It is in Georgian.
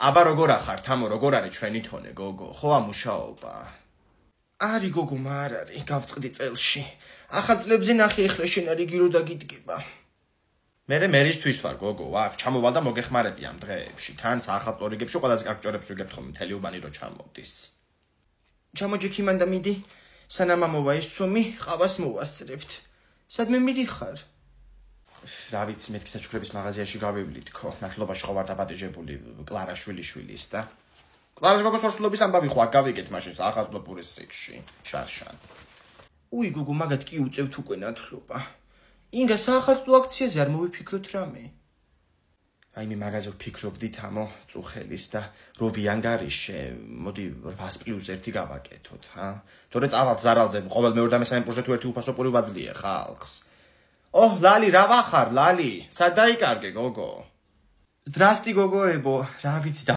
აბა როგორ ახარ, თამო, როგორ არის ჩვენი თონე, გოგო? ხო ამუშაობა. არი გოგო, არ არის, გავწყდი წელში. ახალ წლებზე ნახე ეხლა შენ არ იგირო დაგიდგება. მე მერისთვის ვარ, გოგო, აქ ჩამოვალ და მოგეხმარები ამ დღეებში. თან საახალწლო რიგებში ყველაზე კარგ ჭორებს ვიგებთ ხოლმე მთელი უბანი რო ჩამოვდის. ჩამოჯექი მან და მიდი, სანამ ამოვა ეს ცომი, ყავას მოვასწრებთ. სადმე მიდიხარ? რა ვიცი, მეთქი საჩუქრების მაღაზიაში გავივლით ხო, ნახილობაში ხო ვარ დაბადებული კლარა შვილიშვილის და კლარას გოგოს ორსულობის ამბავი ხო აქ გავიგეთ მაშინ საახალწლო პურის რიგში, შარშან. უი გოგო, მაგათ კი უწევთ უკვე ნათლობა. ინგა საახალწლო აქციაზე არ მოვიფიქროთ რამე? აი მე მაგაზე ვფიქრობდი თამო წუხელის და რო ვიანგარიშე, მოდი 8+1 გავაკეთოთ, ჰა? თორე წავალთ ზარალზე, ყოველ მეორე და მესამე პურსზე თუ ერთი უფასო პური ვაძლია ხალხს. ოჰ, ლალი, რა ვახარ, ლალი? სად დაიკარგე, გოგო? Здрасти, გოგოებო, რა ვიცი